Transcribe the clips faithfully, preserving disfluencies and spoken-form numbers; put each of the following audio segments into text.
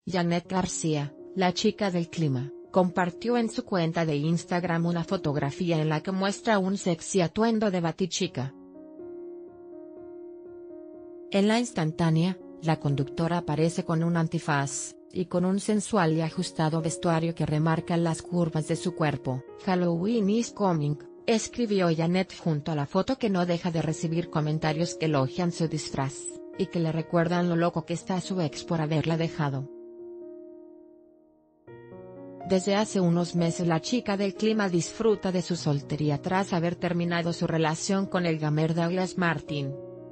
Janet García, la chica del clima, compartió en su cuenta de Instagram una fotografía en la que muestra un sexy atuendo de batichica. En la instantánea, la conductora aparece con un antifaz, y con un sensual y ajustado vestuario que remarca las curvas de su cuerpo. Halloween is coming, escribió Janet junto a la foto, que no deja de recibir comentarios que elogian su disfraz, y que le recuerdan lo loco que está su ex por haberla dejado. Desde hace unos meses la chica del clima disfruta de su soltería tras haber terminado su relación con el gamer Douglas Martin.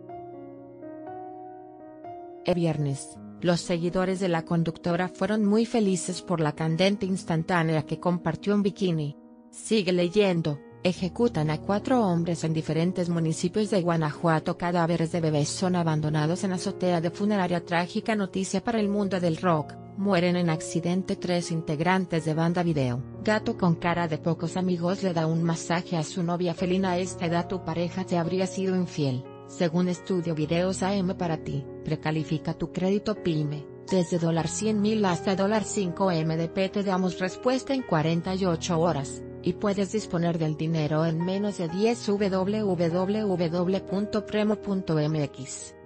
El viernes, los seguidores de la conductora fueron muy felices por la candente instantánea que compartió en bikini. Sigue leyendo: ejecutan a cuatro hombres en diferentes municipios de Guanajuato. Cadáveres de bebés son abandonados en azotea de funeraria. Trágica noticia para el mundo del rock, mueren en accidente tres integrantes de banda Video. Gato con cara de pocos amigos le da un masaje a su novia felina. A esta edad tu pareja te habría sido infiel, según estudio Videos A M para ti. Precalifica tu crédito PYME, desde cien mil hasta cinco M D P. Te damos respuesta en cuarenta y ocho horas, y puedes disponer del dinero en menos de diez. w w w punto premo punto m x